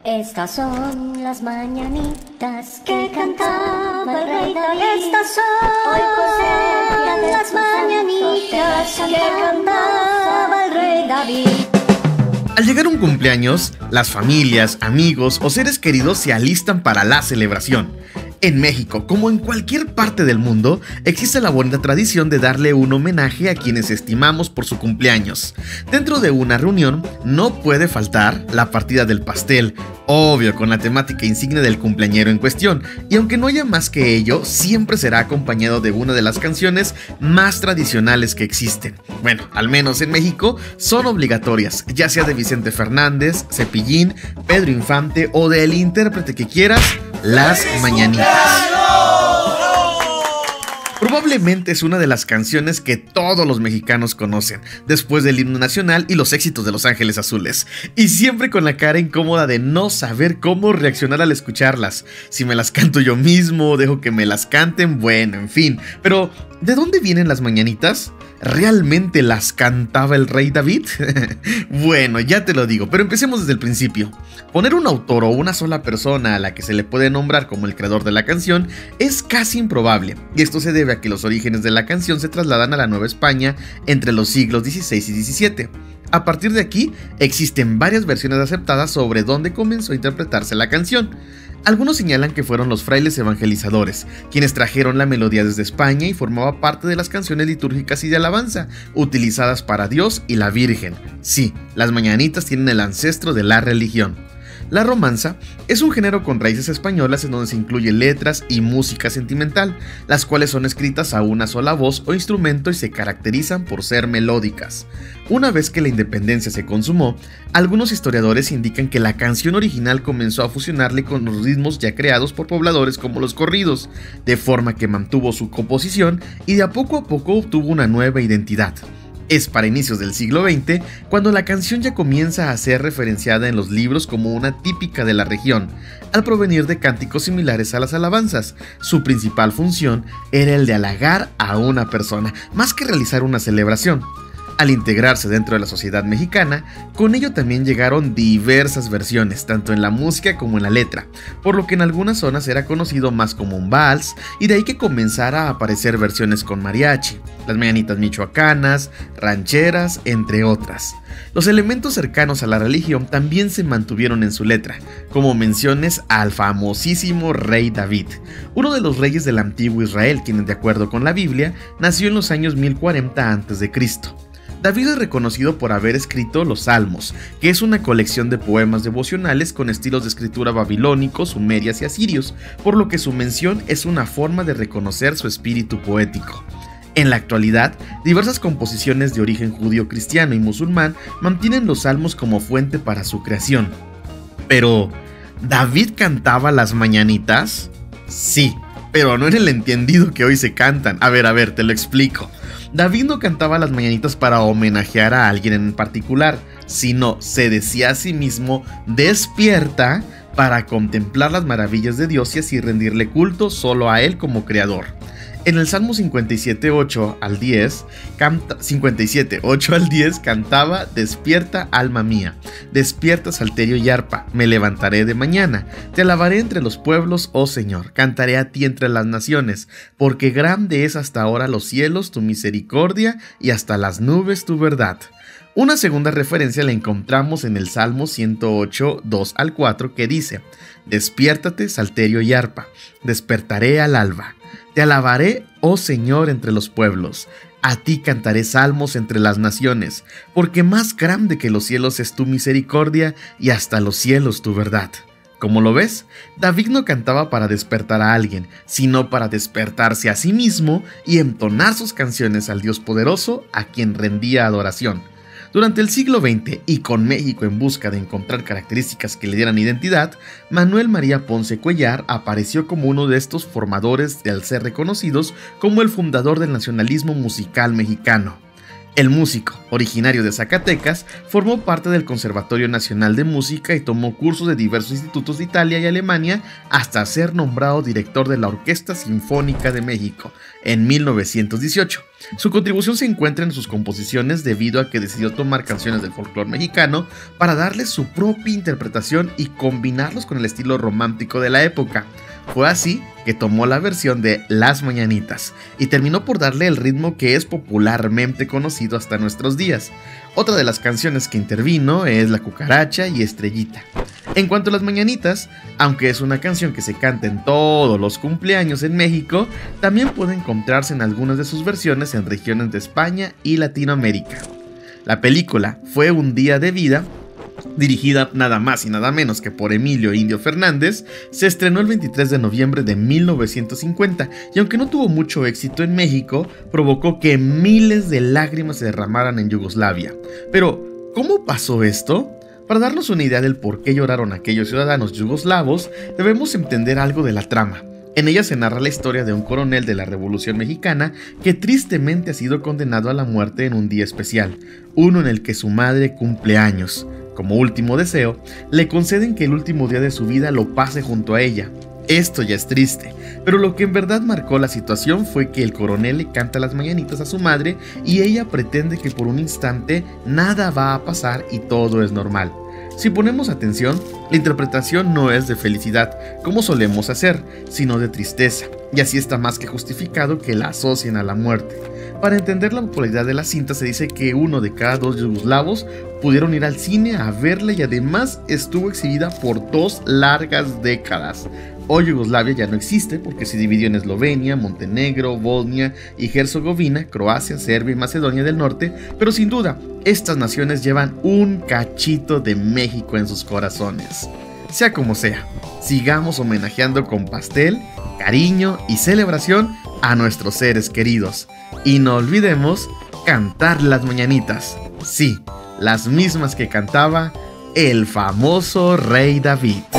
Estas son las mañanitas que cantaba el rey David. Estas son las mañanitas que cantaba el rey David. Al llegar un cumpleaños, las familias, amigos o seres queridos se alistan para la celebración. En México, como en cualquier parte del mundo, existe la bonita tradición de darle un homenaje a quienes estimamos por su cumpleaños. Dentro de una reunión no puede faltar la partida del pastel, obvio con la temática insignia del cumpleañero en cuestión, y aunque no haya más que ello, siempre será acompañado de una de las canciones más tradicionales que existen. Bueno, al menos en México son obligatorias, ya sea de Vicente Fernández, Cepillín, Pedro Infante o del intérprete que quieras, Las Mañanitas. Probablemente es una de las canciones que todos los mexicanos conocen, después del himno nacional y los éxitos de Los Ángeles Azules, y siempre con la cara incómoda de no saber cómo reaccionar al escucharlas. Si me las canto yo mismo, dejo que me las canten, bueno, en fin. Pero, ¿de dónde vienen las mañanitas? ¿Realmente las cantaba el rey David? Bueno, ya te lo digo, pero empecemos desde el principio. Poner un autor o una sola persona a la que se le puede nombrar como el creador de la canción es casi improbable, y esto se debe a que los orígenes de la canción se trasladan a la Nueva España entre los siglos XVI y XVII. A partir de aquí, existen varias versiones aceptadas sobre dónde comenzó a interpretarse la canción. Algunos señalan que fueron los frailes evangelizadores, quienes trajeron la melodía desde España y formaba parte de las canciones litúrgicas y de alabanza, utilizadas para Dios y la Virgen. Sí, las mañanitas tienen el ancestro de la religión. La romanza es un género con raíces españolas en donde se incluye letras y música sentimental, las cuales son escritas a una sola voz o instrumento y se caracterizan por ser melódicas. Una vez que la independencia se consumó, algunos historiadores indican que la canción original comenzó a fusionarle con los ritmos ya creados por pobladores como los corridos, de forma que mantuvo su composición y de a poco obtuvo una nueva identidad. Es para inicios del siglo XX cuando la canción ya comienza a ser referenciada en los libros como una típica de la región, al provenir de cánticos similares a las alabanzas. Su principal función era el de halagar a una persona, más que realizar una celebración. Al integrarse dentro de la sociedad mexicana, con ello también llegaron diversas versiones, tanto en la música como en la letra, por lo que en algunas zonas era conocido más como un vals, y de ahí que comenzara a aparecer versiones con mariachi, las mañanitas michoacanas, rancheras, entre otras. Los elementos cercanos a la religión también se mantuvieron en su letra, como menciones al famosísimo rey David, uno de los reyes del antiguo Israel, quien de acuerdo con la Biblia, nació en los años 1040 a.C. David es reconocido por haber escrito los Salmos, que es una colección de poemas devocionales con estilos de escritura babilónicos, sumerias y asirios, por lo que su mención es una forma de reconocer su espíritu poético. En la actualidad, diversas composiciones de origen judío, cristiano y musulmán mantienen los salmos como fuente para su creación. Pero, ¿David cantaba las mañanitas? Sí, pero no en el entendido que hoy se cantan. A ver, te lo explico. David no cantaba las mañanitas para homenajear a alguien en particular, sino se decía a sí mismo: despierta para contemplar las maravillas de Dios y así rendirle culto solo a Él como creador. En el Salmo 57:8 al 10 cantaba: despierta alma mía, despierta salterio y arpa, me levantaré de mañana, te alabaré entre los pueblos, oh Señor, cantaré a ti entre las naciones, porque grande es hasta ahora los cielos tu misericordia y hasta las nubes tu verdad. Una segunda referencia la encontramos en el Salmo 108, 2 al 4, que dice: despiértate salterio y arpa, despertaré al alba. Te alabaré, oh Señor, entre los pueblos. A ti cantaré salmos entre las naciones, porque más grande que los cielos es tu misericordia y hasta los cielos tu verdad. Como lo ves, David no cantaba para despertar a alguien, sino para despertarse a sí mismo y entonar sus canciones al Dios poderoso a quien rendía adoración. Durante el siglo XX, y con México en busca de encontrar características que le dieran identidad, Manuel María Ponce Cuellar apareció como uno de estos formadores al ser reconocidos como el fundador del nacionalismo musical mexicano. El músico, originario de Zacatecas, formó parte del Conservatorio Nacional de Música y tomó cursos de diversos institutos de Italia y Alemania hasta ser nombrado director de la Orquesta Sinfónica de México en 1918. Su contribución se encuentra en sus composiciones debido a que decidió tomar canciones del folclore mexicano para darles su propia interpretación y combinarlos con el estilo romántico de la época. Fue así que tomó la versión de Las Mañanitas y terminó por darle el ritmo que es popularmente conocido hasta nuestros días. Otra de las canciones que intervino es La Cucaracha y Estrellita. En cuanto a Las Mañanitas, aunque es una canción que se canta en todos los cumpleaños en México, también puede encontrarse en algunas de sus versiones en regiones de España y Latinoamérica. La película Fue un día de vida, dirigida nada más y nada menos que por Emilio Indio Fernández, se estrenó el 23 de noviembre de 1950 y aunque no tuvo mucho éxito en México, provocó que miles de lágrimas se derramaran en Yugoslavia. Pero, ¿cómo pasó esto? Para darnos una idea del por qué lloraron aquellos ciudadanos yugoslavos, debemos entender algo de la trama. En ella se narra la historia de un coronel de la Revolución Mexicana que tristemente ha sido condenado a la muerte en un día especial, uno en el que su madre cumple años. Como último deseo, le conceden que el último día de su vida lo pase junto a ella. Esto ya es triste, pero lo que en verdad marcó la situación fue que el coronel le canta las mañanitas a su madre y ella pretende que por un instante nada va a pasar y todo es normal. Si ponemos atención, la interpretación no es de felicidad, como solemos hacer, sino de tristeza, y así está más que justificado que la asocien a la muerte. Para entender la popularidad de la cinta se dice que 1 de cada 2 yugoslavos pudieron ir al cine a verla y además estuvo exhibida por 2 largas décadas. Hoy Yugoslavia ya no existe porque se dividió en Eslovenia, Montenegro, Bosnia y Herzegovina, Croacia, Serbia y Macedonia del Norte, pero sin duda, estas naciones llevan un cachito de México en sus corazones. Sea como sea, sigamos homenajeando con pastel, cariño y celebración a nuestros seres queridos. Y no olvidemos cantar las mañanitas. Sí, las mismas que cantaba el famoso Rey David.